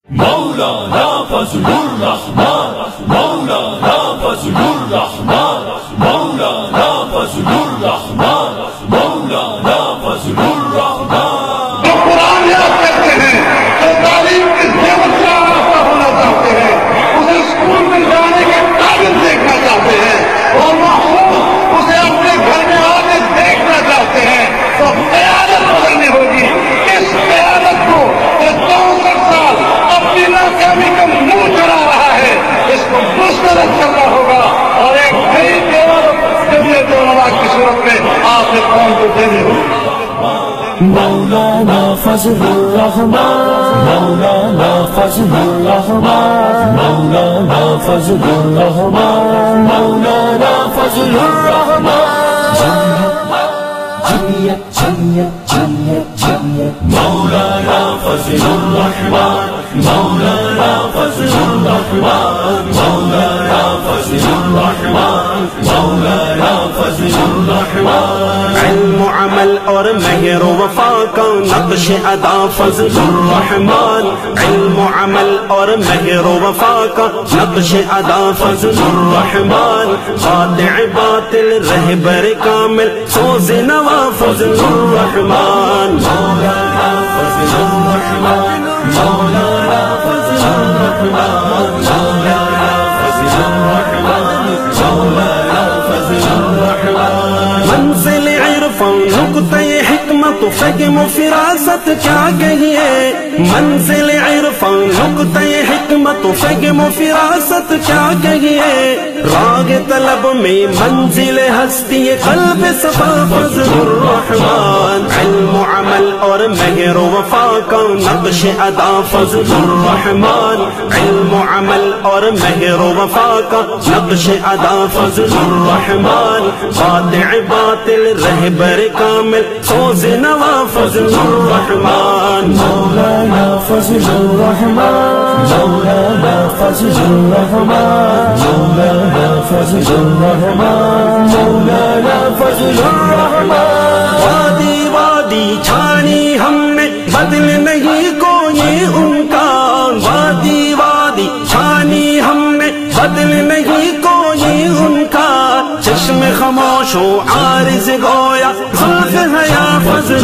مولانا فضل الرحمن، مولانا فضل الرحمن، مولانا فضل الرحمن، مولانا فضل الرحمن۔ جو قرآن یاد کرتے ہیں، جو تعلیم کی نعمت سے آراستہ ہونا چاہتے ہیں، اسے اسکول میں جانے کے قابل دیکھنا چاہتے ہیں اور محفوظ اسے اپنے گھر میں آنے دیکھنا چاہتے ہیں، تو قیادت بدلنی ہوگی۔ اس قیادت کو یہ 64 سال اپنی ناکامی کا منہ چڑھا رہا ہے، اس کو مسترد کرنا ہوگا اور ایک نئی قیادت جمعیت علماء کی صورت میں آپ نے قوم کو دینی ہوگی۔ مولانا فضل الرحمن، مولانا فضل الرحمن، مولانا فضل الرحمن، مولانا فضل الرحمن۔ جمعیت جمعیت جمعیت جمعیت، مولانا فضل الرحمن، مولانا فضل الرحمن، مولانا فضل الرحمن، مولانا فضل الرحمن۔ علم عمل اور مہر و وفا کا نقش ادا فضل الرحمن، علم عمل اور مہر و وفا کا نقش ادا فضل الرحمن، قاطع باطل رہبر کامل سوز نوا فضل الرحمن، مولانا فضل الرحمن، مولانا فضل الرحمن، مولانا فضل الرحمن، مولانا فضل الرحمن۔ منزل عرفان نقطۂ حکمت و فہم و فراست کیا کہیے، منزل عرفان نقطۂ حکمت و فہم و فراست کیا کہیے، راگ طلب میں منزل ہستی قلب صفا فضل الرحمن، علم عمل اور مہر و وفا کا نقش ادا فضل الرحمن، علم عمل اور مہر و وفا کا نقش ادا فضل الرحمن، قاطع باطل رہبر کامل سوز نوا فضل الرحمن، مولانا فضل الرحمن، مولانا فضل الرحمن، مولانا فضل الرحمن، مولانا فضل الرحمن۔ وادی وادی چھانی ہم نے بدل نہیں کوئی ان کا، وادی وادی چھانی ہم نے بدل نہیں کوئی ان کا، چشم خاموش و عارض گویا زلف ہے یا فضل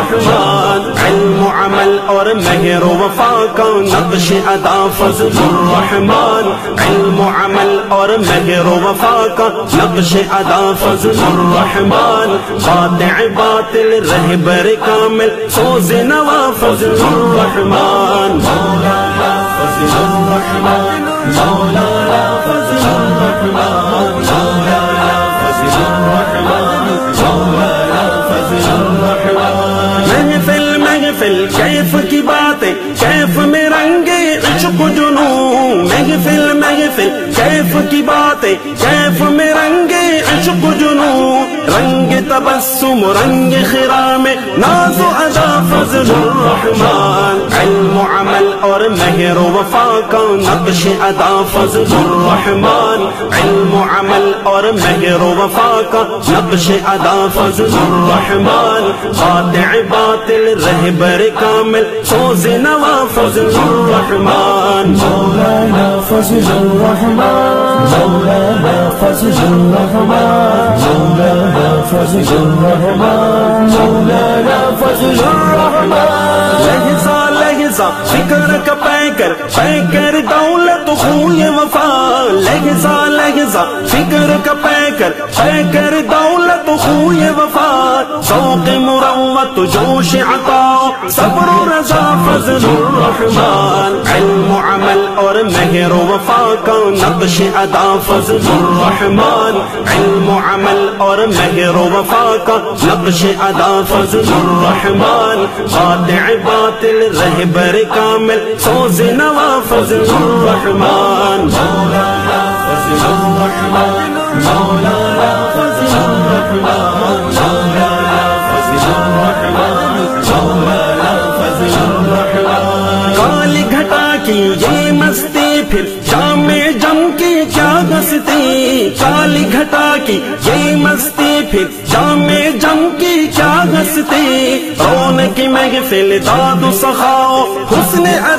الرحمن، علم عمل اور مہر و وفا کا نقش ادا فضل الرحمن، علم عمل اور مہر و وفا کا نقش ادا فضل الرحمن، قاطع باطل رہبر کامل سوز نوا فضل الرحمن، مولانا فضل الرحمن، مولانا فضل الرحمن، مولانا فضل الرحمن، مولانا فضل الرحمن۔ محفل محفل کیف کی باتیں کیف میں رنگ عشق جنون، محفل محفل کیف کی باتیں کیف میں رنگ عشق جنون، رنگ تبسم رنگ خرام ناز و ادا فضل الرحمن، علم عمل اور مہر و وفا کا نقش ادا فضل الرحمن، علم عمل اور مہر و وفا کا نقش ادا فضل الرحمن، قاطع باطل رہبر کامل سوز نوا فضل الرحمن، مولانا فضل الرحمن، مولانا فضل الرحمن، مولانا فضل الرحمن، مولانا فضل الرحمن۔ لحظہ لحظہ فکر کا پیکر دولت خوی وفا، لحظہ لحظہ فکر کا پیکر دولت خوی وفا، ذوق مروت جوش عطا صبر و رضا فضل الرحمن، علم عمل اور مہر و وفا کا نقش ادا فضل الرحمن، علم عمل اور مہر و وفا کا نقش ادا فضل الرحمن، قاطع باطل رہبر کامل سوز نوا فضل الرحمن، مولانا فضل الرحمن، مولانا فضل الرحمن، مولانا فضل الرحمن، مولانا فضل الرحمن۔ کالی گھٹا کی یہ مستی پھر جام جم کی کیا ہستی، کالی گھٹا کی یہ مستی پھر جام جم کی کیا ہستی، رونق محفل داد و سخا حسن ادا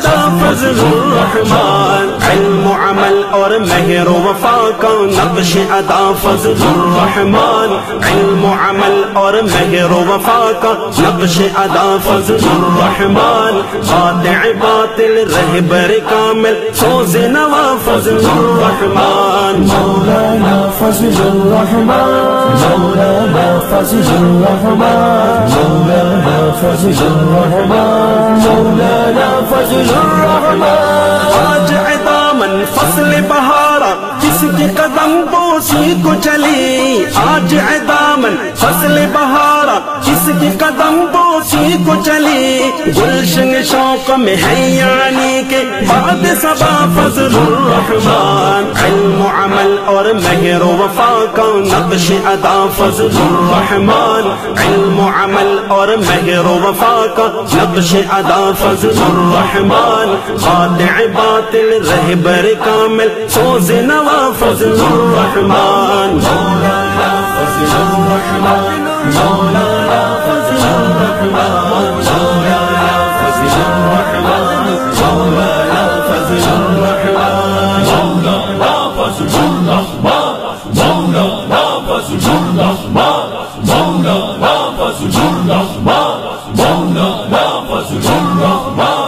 فضل الرحمن علم و عمل اور مہر و وفا کا نقش ادا فضل الرحمن علم و عمل اور مہر و وفا کا نقش ادا فضل الرحمن قاطع باطل رہبر کامل سوز نوا فضل الرحمن مولانا فضل الرحمن مولانا فضل الرحمن مولانا فضل الرحمن مولانا فضل الرحمن آج دامن فصل بہارا کس کی قدم بوسی کو چلی آج دامن فصل بہارا کس کی قدم بوسی کو چلی گلشن شوق میں ہے یعنی کے بعد صبا فضل الرحمن علم و عمل اور مہر و وفا کا نقش ادا فضل الرحمن علم و عمل اور مہر و وفا کا نقش ادا فضل الرحمن قاطع باطل رہبر کامل سوز نوا فضل الرحمن مولانا فضل الرحمن مولانا فضل الرحمن مولانا فضل الرحمن مولانا فضل الرحمن مولانا فضل الرحمن مولانا فضل الرحمن مولانا فضل الرحمن مولانا فضل الرحمن.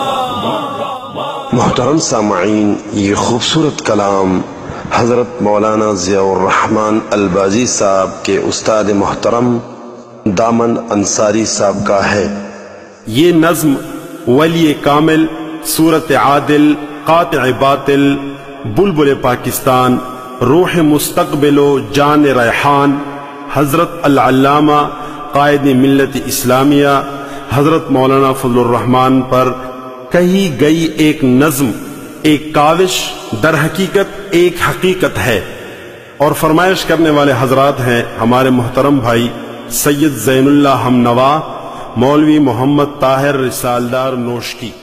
محترم سامعین، یہ خوبصورت کلام حضرت مولانا ضیاء الرحمن البازی صاحب کے استاد محترم دامن انصاری صاحب کا ہے۔ یہ نظم ولی کامل، صورت عادل، قاطع باطل، بلبل پاکستان، روح مستقبل و جان ریحان، حضرت العلامہ قائد ملت اسلامیہ حضرت مولانا فضل الرحمن پر کہی گئی ایک نظم، ایک کاوش در حقیقت ایک حقیقت ہے، اور فرمائش کرنے والے حضرات ہیں ہمارے محترم بھائی سید زین اللہ ہم نوا، مولوی محمد طاہر رسالدار نوشکی۔